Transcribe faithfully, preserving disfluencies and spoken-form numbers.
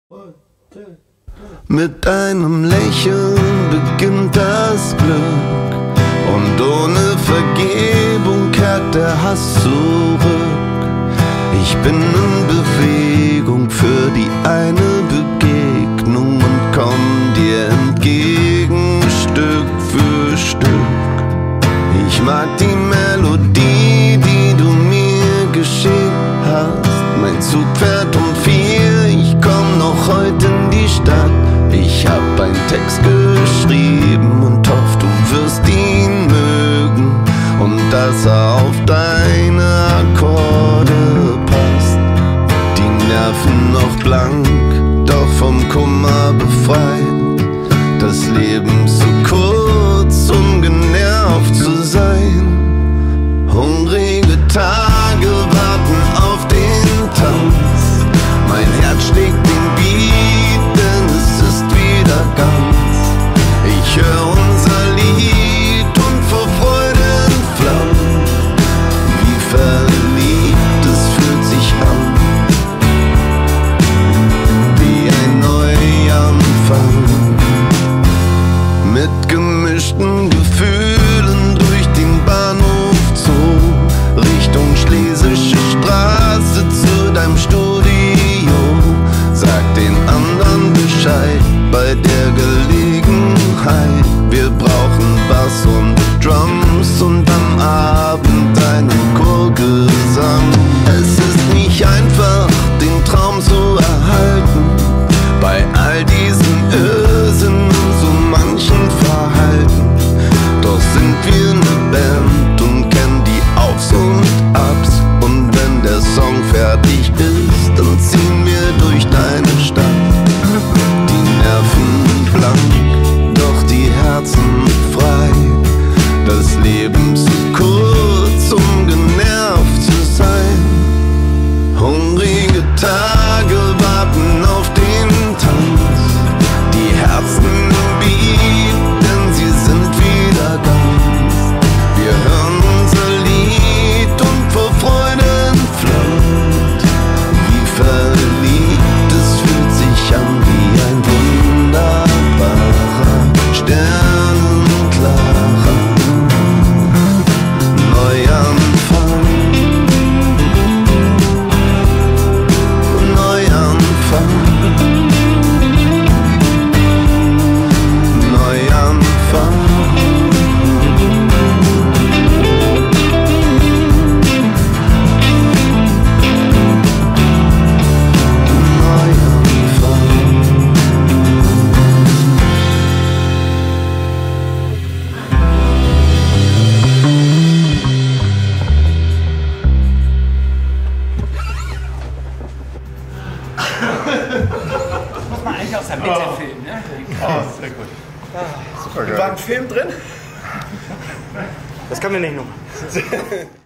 Mit einem Lächeln beginnt das Glück und ohne Vergebung kehrt der Hass zurück. Ich bin in Bewegung für die eine Begegnung und komm dir entgegen Stück für Stück. Ich mag die Melodie, die du mir geschickt hast. Mein Zug fährt um vier, ich komm noch heute in die Stadt. Ich hab einen Text geschrieben und hoff, du wirst ihn mögen und dass er auf deine Akkorde passt. Die Nerven noch blank, doch vom Kummer befreit. Das Leben zu kurz, um genervt zu sein. Hungrige Tage warten auf den Tanz. Mein Herz schlägt den Beat, denn es ist wieder ganz. Ich höre unser Lied und vor Freude entflammt. Wie verliebt, es fühlt sich an wie ein Neuanfang. Mit gemischten Gefühlen durch den Bahnhof Zoo, Richtung Schlesische Straße zu deinem Studio. Sag den anderen Bescheid bei der Gelegenheit. Wir brauchen Bass und Drums und am Abend einen Chorgesang. Es ist nicht einfach, den Traum zu erhalten, bei all diesen Irrsinn und so manchen Verhalten. Doch sind wir ne Band und kennen die Aufs und Abs. Und wenn der Song fertig ist, dann ziehen wir durch deine Stadt. Die Nerven blank, doch die Herzen frei. Das Leben zu kurz, um genervt zu sein. Hungrige Tage warten auf den Tanz. Die Herzen im Beat, denn sie sind wieder ganz. Wir hören unser Lied und vor Freude entflammt. Wie verliebt, es fühlt sich an wie ein wunderbarer, sternenklarer Neuanfang. Neuanfang. Neuanfang. Das muss man eigentlich aus der Mitte Oh. filmen, ne? Oh, sehr gut. Super geil. War ein Film drin? Das kann mir nicht noch.